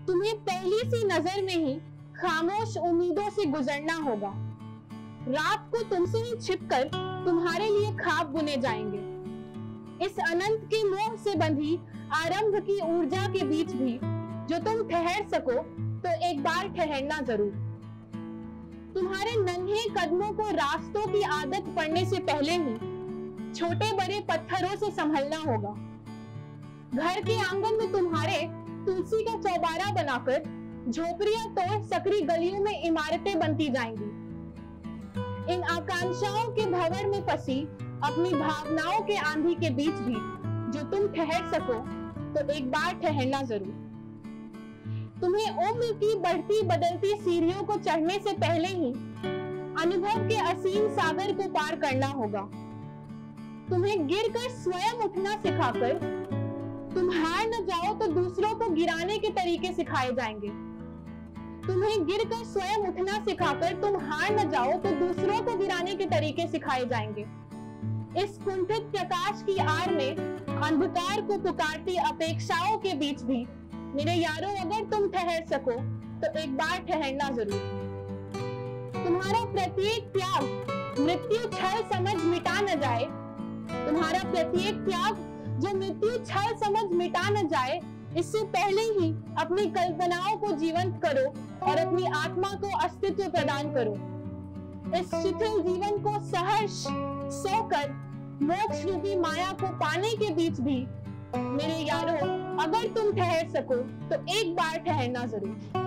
तुम्हें पहली सी नजर में ही खामोश उम्मीदों से गुजरना होगा। रात को तुमसे ही छिपकर तुम्हारे लिए ख्वाब बुने जाएंगे। इस अनंत के मोह से बंधी आरंभ की ऊर्जा के बीच भी जो तुम ठहर सको तो एक बार ठहरना जरूर। तुम्हारे नन्हे कदमों को रास्तों की आदत पड़ने से पहले ही छोटे बड़े पत्थरों से संभलना होगा। घर के आंगन में तुम्हारे तुलसी का चौबारा बनाकर झोपड़ियां तोड़ सकरी गलियों में इमारतें बनती जाएंगी। इन आकांक्षाओं के भंवर में फंसी अपनी भावनाओं के आंधी के बीच भी जो तुम ठहर सको तो एक बार ठहरना जरूर। तुम्हें उम्र की बढ़ती बदलती सीढ़ियों को चढ़ने से पहले ही अनुभव के असीम सागर को पार करना होगा। तुम्हें गिरकर स्वयं उठना सिखाकर तुम हार न जाओ तो दूसरों को गिराने के तरीके सिखाए जाएंगे। तुम्हें गिरकर स्वयं उठना सिखाकर तुम हार न जाओ तो दूसरों को गिराने के तरीके सिखाए जाएंगे। इस कुंठित प्रकाश की आड़ में अंधकार को पुकारती अपेक्षाओं के बीच भी मेरे यारों अगर तुम ठहर सको तो एक बार ठहरना जरूर। तुम्हारा प्रत्येक त्याग मृत्यु छल समझ मिटा न जाए। तुम्हारा प्रत्येक त्याग जो मृत्यु छल समझ मिटा न जाए, इससे पहले ही अपनी कल्पनाओं को जीवंत करो और अपनी आत्मा को अस्तित्व प्रदान करो। इस शिथिल जीवन को सहर्ष सोकर मोक्ष रूपी माया को पाने के बीच भी मेरे यारों अगर तुम ठहर सको तो एक बार ठहरना जरूर।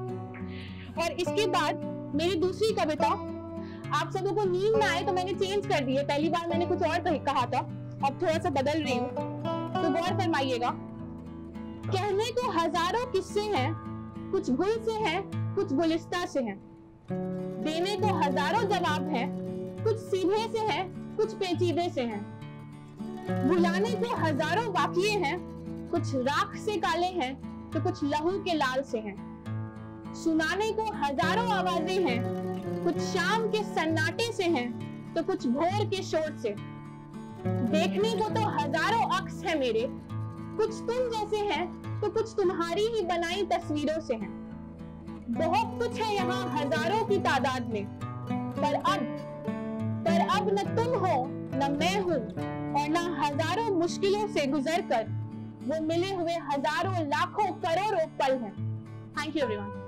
और इसके बाद मेरी दूसरी कविता, आप सबों को नींद में आए तो मैंने चेंज कर दी है। पहली बार मैंने कुछ और कहा था, अब थोड़ा सा बदल रही हूँ, तो गौर फरमाइएगा। कहने को हजारों किस्से हैं, कुछ गुल से हैं, कुछ गुलिस्ता से हैं। देने को हजारों जवाब हैं, कुछ सीधे से हैं, कुछ पेचीदे से हैं। भुलाने को हजारों वाकिये हैं, कुछ राख से काले हैं तो कुछ लहू के लाल से हैं। सुनाने को हजारों आवाजें हैं, कुछ शाम के सन्नाटे से हैं तो कुछ भोर के शोर से। देखने को तो हजारों अक्स है मेरे, कुछ तुम जैसे हैं तो कुछ तुम्हारी ही बनाई तस्वीरों से हैं। बहुत कुछ है यहाँ हजारों की तादाद में, पर अब न तुम हो न मैं हूँ और न हजारों मुश्किलों से गुजर कर वो मिले हुए हजारों लाखों करोड़ों पल हैं। Thank you everyone.